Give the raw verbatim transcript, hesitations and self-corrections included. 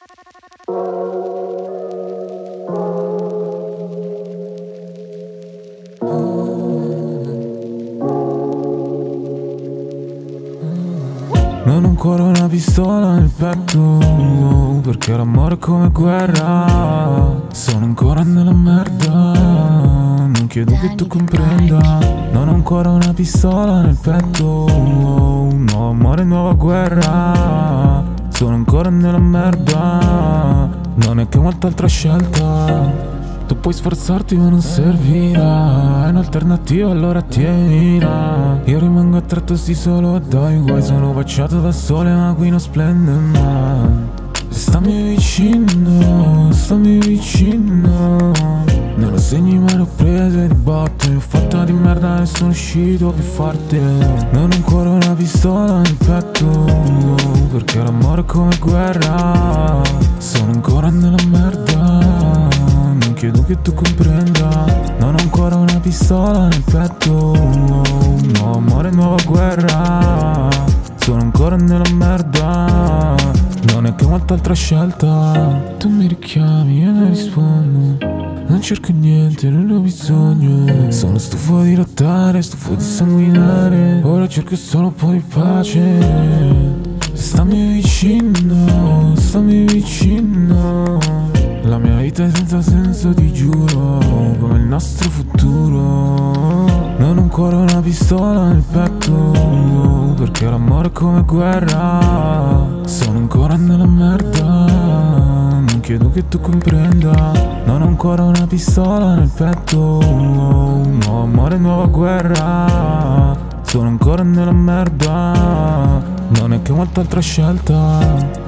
Non ho ancora una pistola nel petto, perché l'amore è come guerra. Sono ancora nella merda, non chiedo che tu comprenda. Non ho ancora una pistola nel petto, nuovo amore, nuova guerra. Sono ancora nella merda, non è che ho molta altra scelta. Tu puoi sforzarti ma non servirà, è un'alternativa allora tienila. Io rimango attratto sì solo dai guai, sono baciato da sole ma qui non splende mai. Stammi vicino, stammi vicino, non lo segni ma le ho prese di botte. Mi ho fatta di merda e sono uscito più forte. Non ho ancora una pistola nel petto, perché l'amore è come guerra. Sono ancora nella merda, non chiedo che tu comprenda. Non ho ancora una pistola nel petto, nuovo amore, nuova guerra. Sono ancora nella merda, non è che ho molta altra scelta. Tu mi richiami, io ne rispondo. Non cerco niente, non ho bisogno. Sono stufo di lottare, stufo di sanguinare. Ora cerco solo un po' di pace. Stammi vicino, stammi vicino. La mia vita è senza senso, ti giuro, come il nostro futuro. Non ho ancora una pistola nel petto, perché l'amore è come guerra. Sono ancora nella merda, non chiedo che tu comprenda. Non ho ancora una pistola nel petto, nuovo amore, nuova guerra. Sono ancora nella merda, non è che ho molta altra scelta.